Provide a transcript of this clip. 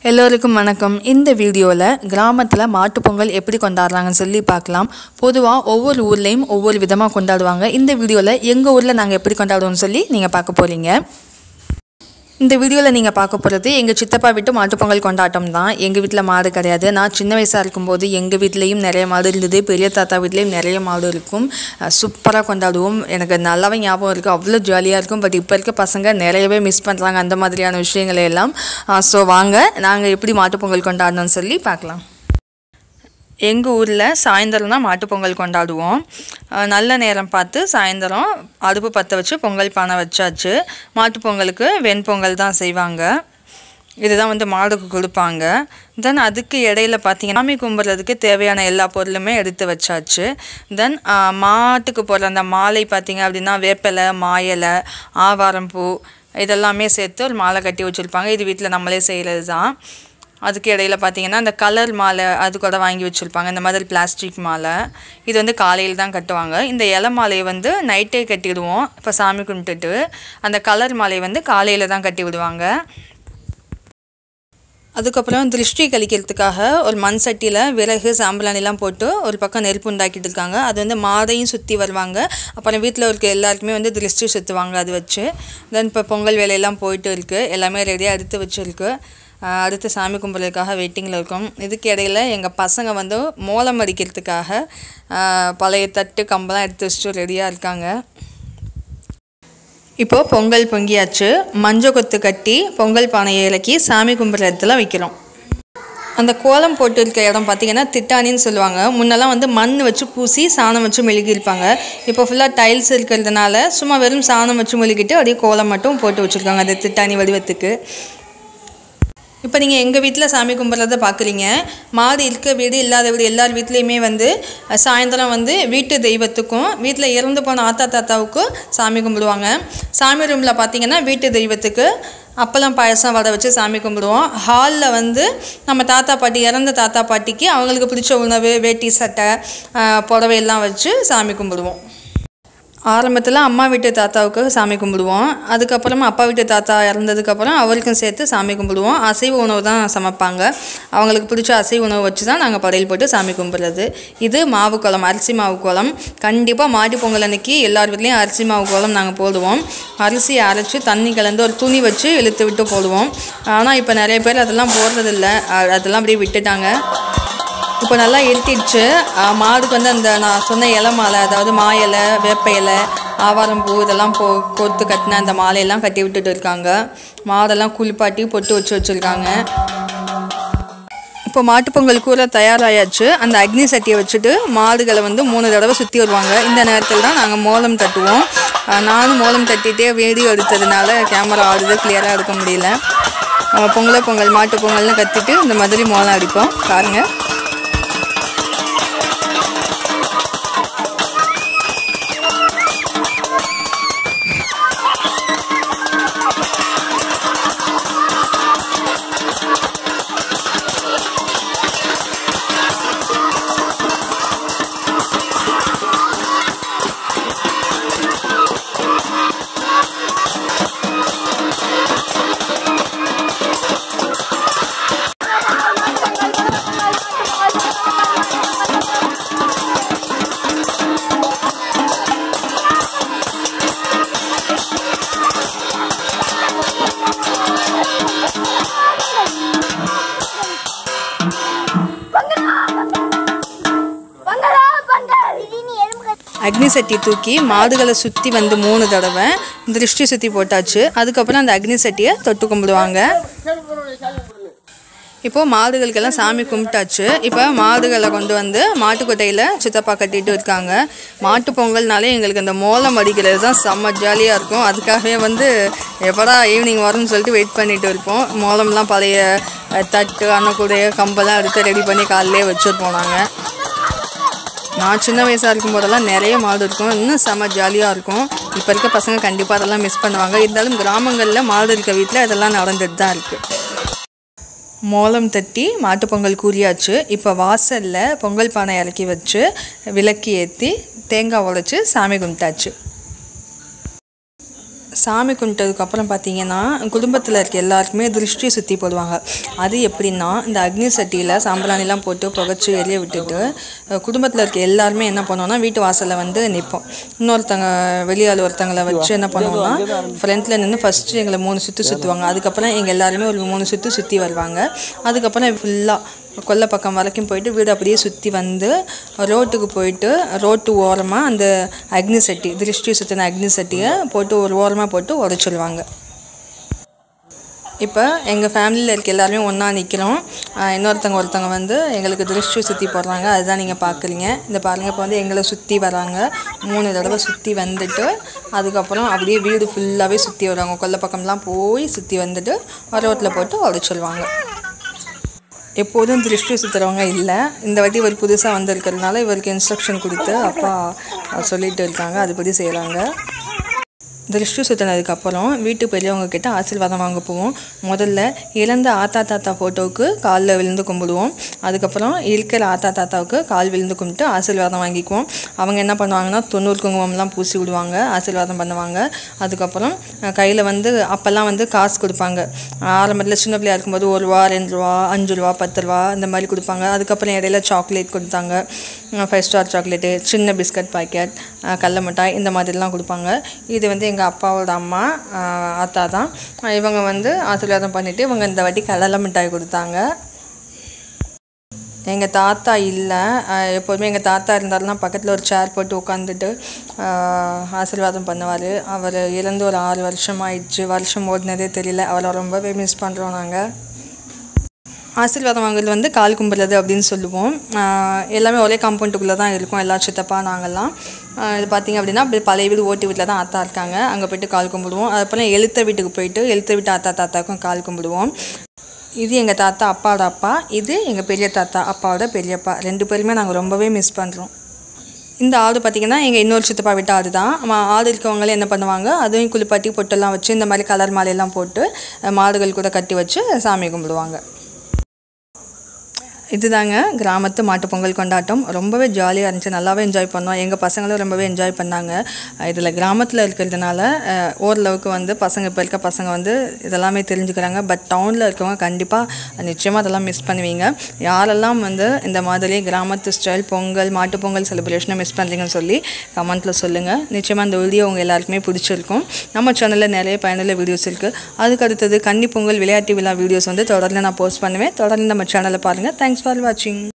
எல்லோருக்கும் வணக்கம். இந்த வீடியோவில் கிராமத்தில் மாட்டுப்பொங்கல் எப்படி கொண்டாடுறாங்கன்னு சொல்லி பார்க்கலாம். பொதுவாக ஒவ்வொரு ஊர்லேயும் ஒவ்வொரு விதமாக கொண்டாடுவாங்க. இந்த வீடியோவில் எங்கள் ஊரில் நாங்கள் எப்படி கொண்டாடுவோம்னு சொல்லி நீங்கள் பார்க்க போகிறீங்க. இந்த வீடியோவில் நீங்கள் பார்க்க போகிறது எங்கள் சித்தப்பா வீட்டு மாட்டுப்பொங்கல் கொண்டாட்டம் தான். எங்கள் வீட்டில் மாடு கிடையாது. நான் சின்ன வயசாக இருக்கும்போது எங்கள் வீட்லேயும் நிறைய மாடு இருந்தது, பெரிய தாத்தா வீட்லேயும் நிறைய மாடு இருக்கும். சூப்பராக கொண்டாடுவோம். எனக்கு நல்லாவே ஞாபகம் இருக்குது, அவ்வளோ ஜாலியாக இருக்கும். பட் இப்போ இருக்க பசங்க நிறையவே மிஸ் பண்ணுறாங்க அந்த மாதிரியான விஷயங்களை எல்லாம். ஸோ வாங்க நாங்கள் எப்படி மாட்டுப்பொங்கல் கொண்டாடணும்னு சொல்லி பார்க்கலாம். எங்கள் ஊரில் சாயந்தரம் தான் மாட்டுப்பொங்கல் கொண்டாடுவோம். நல்ல நேரம் பார்த்து சாயந்தரம் அடுப்பு பற்ற வச்சு பொங்கல் பானை வச்சாச்சு. மாட்டுப்பொங்கலுக்கு வெண்பொங்கல் தான் செய்வாங்க. இதுதான் மாடுக்கு கொடுப்பாங்க. தென் அதுக்கு இடையில பார்த்தீங்கன்னா சாமி கும்பிட்றதுக்கு தேவையான எல்லா பொருளுமே எடுத்து வச்சாச்சு. தென் மாட்டுக்கு போடுற அந்த மாலை பார்த்தீங்க அப்படின்னா வேப்பிலை, மாயலை, ஆவாரம்பூ இதெல்லாமே சேர்த்து ஒரு மாலை கட்டி வச்சுருப்பாங்க. இது வீட்டில் நம்மளே செய்கிறது தான். அதுக்கு இடையில பார்த்தீங்கன்னா அந்த கலர் மாலை அது கூட வாங்கி வச்சுருப்பாங்க. இந்த மாதிரி பிளாஸ்டிக் மாலை இது காலையில் தான் கட்டுவாங்க. இந்த இலை மாலையை நைட்டே கட்டிவிடுவோம். இப்போ சாமி கும்பிட்டுட்டு அந்த கலர் மாலையை காலையில் தான் கட்டி விடுவாங்க. அதுக்கப்புறம் திருஷ்டி கழிக்கிறதுக்காக ஒரு மண் சட்டியில் விறகு சாம்பிராணிலாம் போட்டு ஒரு பக்கம் நெருப்பு உண்டாக்கிட்டு இருக்காங்க. அது மாடையும் சுற்றி வருவாங்க. அப்புறம் வீட்டில் இருக்க எல்லாருக்குமே திருஷ்டி சுற்றுவாங்க அது வச்சு. தென் இப்போ பொங்கல் வேலையெல்லாம் போயிட்டு இருக்குது. எல்லாமே ரெடியாக எடுத்து வச்சுருக்கு. அடுத்து சாமி கும்பிட்றதுக்காக வெயிட்டிங்கில் இருக்கும். இதுக்கு இடையில் எங்கள் பசங்க மோளம் அடிக்கிறதுக்காக பழைய தட்டு கம்பெல்லாம் எடுத்து வச்சுட்டு ரெடியாக இருக்காங்க. இப்போது பொங்கல் பொங்கியாச்சு. மஞ்சள் கொத்து கட்டி பொங்கல் பானையை இறக்கி சாமி கும்பிட்ற இடத்துல வைக்கிறோம். அந்த கோலம் போட்டு இருக்க இடம் பார்த்திங்கன்னா திட்டானின்னு சொல்லுவாங்க. முன்னெல்லாம் மண் வச்சு பூசி சாணம் வச்சு மெழுகிருப்பாங்க. இப்போ ஃபுல்லாக டைல்ஸ் இருக்கிறதுனால சும்மா வெறும் சாணம் வச்சு மெழுகிட்டு அப்படியே கோலம் மட்டும் போட்டு வச்சுருக்காங்க அந்த திட்டானி வடிவத்துக்கு. இப்போ நீங்கள் எங்கள் வீட்டில் சாமி கும்பிட்றத பார்க்குறீங்க. மாடு இருக்க வீடு இல்லாத வீடு எல்லார் வீட்லேயுமே சாயந்தரம் வீட்டு தெய்வத்துக்கும் வீட்டில் இறந்து போன ஆத்தா தாத்தாவுக்கும் சாமி கும்பிடுவாங்க. சாமி ரூமில் பார்த்திங்கன்னா வீட்டு தெய்வத்துக்கு அப்பளம் பாயசம் வடை வச்சு சாமி கும்பிடுவோம். ஹாலில் நம்ம தாத்தா பாட்டி இறந்த தாத்தா பாட்டிக்கு அவங்களுக்கு பிடிச்ச உணவு வேட்டி சட்டை புடவையெல்லாம் வச்சு சாமி கும்பிடுவோம். ஆரம்பத்தில் அம்மா வீட்டு தாத்தாவுக்கு சாமி கும்பிடுவோம். அதுக்கப்புறமா அப்பா வீட்டு தாத்தா இறந்ததுக்கப்புறம் அவருக்கும் சேர்த்து சாமி கும்பிடுவோம். அசைவ உணவு தான் சமைப்பாங்க. அவங்களுக்கு பிடிச்ச அசைவ உணவு வச்சு தான் நாங்கள் படையல் போட்டு சாமி கும்பிட்றது. இது மாவு கோலம், அரிசி மாவு கோலம். கண்டிப்பாக மாட்டு பொங்கல் அன்னைக்கு எல்லார் வீட்லேயும் அரிசி மாவு கோலம் நாங்கள் போடுவோம். அரிசியை அரைச்சி தண்ணி கலந்து ஒரு துணி வச்சு இழுத்து விட்டு போடுவோம். ஆனால் இப்போ நிறைய பேர் அதெல்லாம் போடுறதில்ல, அதெல்லாம் அப்படியே விட்டுட்டாங்க. இப்போ நல்லா இருட்டிடுச்சு. மாடுக்கு அந்த நான் சொன்ன இலை மாலை, அதாவது மாயலை, வேப்ப இலை, ஆவாரம்பூ இதெல்லாம் கோர்த்து கட்டின அந்த மாலையெல்லாம் கட்டி விட்டுட்டு இருக்காங்க. மாடெல்லாம் குளிப்பாட்டி பொட்டு வச்சுருக்காங்க. இப்போ மாட்டுப்பொங்கல் கூரை தயாராகியாச்சு. அந்த அக்னி சட்டியை வச்சுட்டு மாடுகளை 3 தடவை சுற்றி வருவாங்க. இந்த நேரத்தில் தான் நாங்கள் மோளம் தட்டுவோம். நானும் மோளம் தட்டிகிட்டே வீடியோ எடுத்ததுனால கேமரா ஆடுது, கிளியராக எடுக்க முடியல. பொங்கல் மாட்டு பொங்கல்னு கத்திட்டு இந்த மாதிரி மோளம் அடிப்போம் பாருங்கள். அக்னி சட்டி தூக்கி மாடுகளை சுற்றி 3 தடவை திருஷ்டி சுற்றி போட்டாச்சு. அதுக்கப்புறம் அந்த அக்னி சட்டியை தொட்டு கும்பிடுவாங்க. இப்போது மாடுகளுக்கெல்லாம் சாமி கும்பிட்டாச்சு. இப்போ மாடுகளை கொண்டு மாட்டுக்கொட்டையில் சித்தப்பா கட்டிட்டு இருக்காங்க. மாட்டு பொங்கல்னாலே எங்களுக்கு அந்த மோளம் அடிக்கிறது தான் செம்ம ஜாலியாக இருக்கும். அதுக்காகவே எப்படா ஈவினிங் வரும்னு சொல்லிட்டு வெயிட் பண்ணிட்டு இருப்போம். மோளம்லாம் பழைய தட்டு அன்னக்கூடிய கம்பெல்லாம் எடுத்து ரெடி பண்ணி காலையிலே வச்சுருப்போம் நாங்கள். நான் சின்ன வயசாக இருக்கும் போதெல்லாம் நிறைய மாடு இருக்கும். இன்னும் செம்ம ஜாலியாக இருக்கும். இப்போ இருக்க பசங்க கண்டிப்பாக அதெல்லாம் மிஸ் பண்ணுவாங்க. இருந்தாலும் கிராமங்களில் மாடு இருக்க வீட்டில் அதெல்லாம் நடந்துட்டு தான் இருக்குது. மோளம் தட்டி மாட்டுப்பொங்கல் கூறியாச்சு. இப்போ வாசலில் பொங்கல் பானை இறக்கி வச்சு விளக்கு ஏற்றி தேங்காய் உடைச்சி சாமி கும்பிட்டாச்சு. சாமி கும்பிட்டதுக்கப்புறம் பார்த்தீங்கன்னா குடும்பத்தில் இருக்க எல்லாருக்குமே திருஷ்டி சுற்றி போடுவாங்க. அது எப்படின்னா, இந்த அக்னி சட்டியில் சாம்பிராணிலாம் போட்டு புகைச்சி எரிய விட்டுட்டு குடும்பத்தில் இருக்க எல்லாருமே என்ன பண்ணுவோம்னா வீட்டு வாசலில் வந்து நிற்போம். இன்னொருத்தங்க வெளியால் ஒருத்தங்களை வச்சு என்ன பண்ணுவோம்னா ஃப்ரண்ட்டில் நின்று ஃபஸ்ட்டு எங்களை 3 சுற்று சுற்றுவாங்க. அதுக்கப்புறம் எங்கள் எல்லாருமே ஒரு 3 சுற்று சுற்றி வருவாங்க. அதுக்கப்புறம் ஃபுல்லாக கொல்லை பக்கம் வரைக்கும் போயிட்டு வீடு அப்படியே சுற்றி வந்து ரோட்டுக்கு போயிட்டு ரோட்டு ஓரமாக அந்த அக்னி சட்டி திருஷ்டி சுற்றின அக்னி சட்டியை போட்டு ஒரு ஓரமாக போட்டு உடைச்சிடுவாங்க. இப்போ எங்கள் ஃபேமிலியில் இருக்க எல்லாருமே ஒன்றா நிற்கிறோம். ஒருத்தங்க வந்து எங்களுக்கு திருஷ்டி சுற்றி போடுறாங்க. அதுதான் நீங்கள் பார்க்குறீங்க. இந்த பாருங்கள், இப்போ வந்து எங்களை சுற்றி வராங்க. 3 தடவை சுற்றி வந்துட்டு அதுக்கப்புறம் அப்படியே வீடு ஃபுல்லாகவே சுற்றி வருவாங்க. கொல்லை பக்கம்லாம் போய் சுற்றி வந்துட்டு ரோட்டில் போட்டு உடைச்சிடுவாங்க. எப்போதும் திருஷ்டி சுற்றுறவங்க இல்லை. இந்த வாட்டி இவர் புதுசாக வந்திருக்கிறதுனால இவருக்கு இன்ஸ்ட்ரக்ஷன் கொடுத்து அப்பா சொல்லிட்டு இருக்காங்க, அதுபடி செய்கிறாங்க. திருஷ்டி சுற்றினதுக்கப்புறம் வீட்டு பெரியவங்க கிட்ட ஆசீர்வாதம் வாங்க போவோம். முதல்ல இறந்த ஆத்தா தாத்தா ஃபோட்டோவுக்கு காலில் விழுந்து கும்பிடுவோம். அதுக்கப்புறம் இருக்கிற ஆத்தா தாத்தாவுக்கு கால் விழுந்து கும்பிட்டு ஆசீர்வாதம் வாங்கிக்குவோம். அவங்க என்ன பண்ணுவாங்கன்னா 90 குங்குமம்லாம் பூசி விடுவாங்க, ஆசீர்வாதம் பண்ணுவாங்க. அதுக்கப்புறம் கையில் வந்து அப்போல்லாம் வந்து காசு கொடுப்பாங்க. ஆரம்பத்தில் சின்ன பிள்ளையா இருக்கும்போது 1 ரூபா 2 ரூபா 5 ரூபா 10 ரூபா இந்த மாதிரி கொடுப்பாங்க. அதுக்கப்புறம் இடையில சாக்லேட் கொடுத்தாங்க, 5 ஸ்டார் சாக்லேட்டு, சின்ன பிஸ்கட் பாக்கெட், கடல மிட்டாய் இந்த மாதிரிலாம் கொடுப்பாங்க. இது வந்து எங்கள் அப்பாவோட அம்மா ஆத்தா தான். இவங்க வந்து ஆசீர்வாதம் பண்ணிவிட்டு இவங்க இந்த வாட்டி கடலை மிட்டாய் கொடுத்தாங்க. எங்கள் தாத்தா இல்லை. எப்போதுமே எங்கள் தாத்தா இருந்தாருன்னா பக்கத்தில் ஒரு சேர் போட்டு உட்காந்துட்டு ஆசீர்வாதம் பண்ணுவார். அவர் இறந்து ஒரு 6 வருஷம் ஆயிடுச்சு. வருஷம் ஓடினதே தெரியல. அவரை ரொம்பவே மிஸ் பண்ணுறோம் நாங்கள். ஆசீர்வாதம் வாங்குறது வந்து கால் கும்பிட்றது அப்படின்னு சொல்லுவோம். எல்லாமே ஒரே காம்பவுண்டுக்குள்ளே தான் இருக்கும், எல்லா சித்தப்பா நாங்கள்லாம். இது பார்த்திங்க அப்படின்னா அப்படி பழைய வீடு ஓட்டு வீட்டில் தான் ஆத்தா இருக்காங்க, அங்கே போய்ட்டு கால் கும்பிடுவோம். அதுக்கப்புறம் எழுத்த வீட்டுக்கு போயிட்டு எழுத்த வீட்டு ஆத்தா தாத்தாவுக்கும் கால் கும்பிடுவோம். இது எங்கள் தாத்தா அப்பாவோட அப்பா, இது எங்கள் பெரிய தாத்தா அப்பாவோட பெரியப்பா. 2 பேருமே நாங்கள் ரொம்பவே மிஸ் பண்ணுறோம். இந்த ஆடு பார்த்திங்கன்னா எங்கள் இன்னொரு சித்தப்பா விட்ட ஆடு தான். ஆடு இருக்கவங்களே என்ன பண்ணுவாங்க, அதுவும் குளிப்பாட்டி பொட்டெல்லாம் வச்சு இந்த மாதிரி கலர் மாலையெல்லாம் போட்டு மாடுகள் கூட கட்டி வச்சு சாமி கும்பிடுவாங்க. இதுதாங்க கிராமத்து மாட்டுப்பொங்கல் கொண்டாட்டம். ரொம்பவே ஜாலியாக இருந்துச்சு, நல்லாவே என்ஜாய் பண்ணோம். எங்கள் பசங்களும் ரொம்பவே என்ஜாய் பண்ணாங்க. இதில் கிராமத்தில் இருக்கிறதுனால ஓரளவுக்கு வந்து பசங்க இப்போ இருக்க பசங்க வந்து இதெல்லாமே தெரிஞ்சுக்கிறாங்க. பட் டவுனில் இருக்கவங்க கண்டிப்பாக நிச்சயமாக அதெல்லாம் மிஸ் பண்ணுவீங்க. யாரெல்லாம் வந்து இந்த மாதிரி கிராமத்து ஸ்டைல் பொங்கல் மாட்டுப்பொங்கல் செலிப்ரேஷனை மிஸ் பண்ணுறீங்கன்னு சொல்லி கமெண்ட்டில் சொல்லுங்கள். நிச்சயமாக இந்த வீடியோ உங்கள் எல்லாருக்குமே பிடிச்சிருக்கும். நம்ம சேனலில் நிறைய பயனுள்ள வீடியோஸ் இருக்குது. அதுக்கு அடுத்தது கன்னி பொங்கல் விளையாட்டு விழா வீடியோஸ் வந்து தொடர்ந்து நான் போஸ்ட் பண்ணுவேன். தொடர்ந்து நம்ம சேனலை பாருங்கள். Thanks for watching.